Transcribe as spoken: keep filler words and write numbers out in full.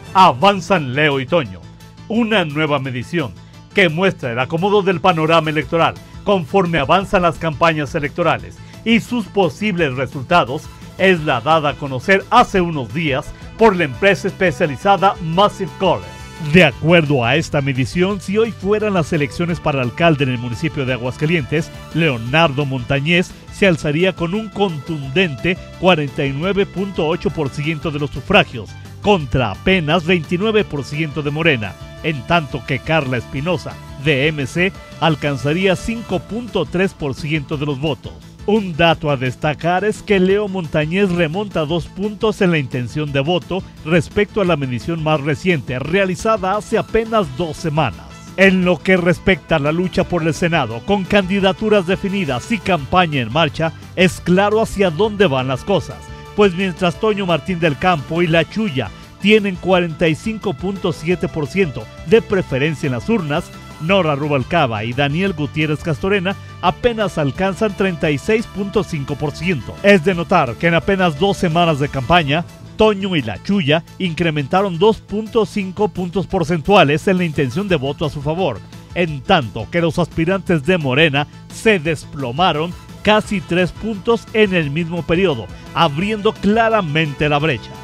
Avanzan Leo y Toño, una nueva medición que muestra el acomodo del panorama electoral conforme avanzan las campañas electorales y sus posibles resultados es la dada a conocer hace unos días por la empresa especializada Massive Caller. De acuerdo a esta medición, si hoy fueran las elecciones para alcalde en el municipio de Aguascalientes, Leonardo Montañez se alzaría con un contundente cuarenta y nueve punto ocho por ciento de los sufragios, contra apenas veintinueve por ciento de Morena, en tanto que Carla Espinosa, de M C, alcanzaría cinco punto tres por ciento de los votos. Un dato a destacar es que Leo Montañez remonta dos puntos en la intención de voto respecto a la medición más reciente, realizada hace apenas dos semanas. En lo que respecta a la lucha por el Senado, con candidaturas definidas y campaña en marcha, es claro hacia dónde van las cosas, pues mientras Toño Martín del Campo y La Chuya tienen cuarenta y cinco punto siete por ciento de preferencia en las urnas, Nora Rubalcaba y Daniel Gutiérrez Castorena apenas alcanzan treinta y seis punto cinco por ciento. Es de notar que en apenas dos semanas de campaña, Toño y La Chuya incrementaron dos punto cinco puntos porcentuales en la intención de voto a su favor, en tanto que los aspirantes de Morena se desplomaron casi tres puntos en el mismo periodo, abriendo claramente la brecha.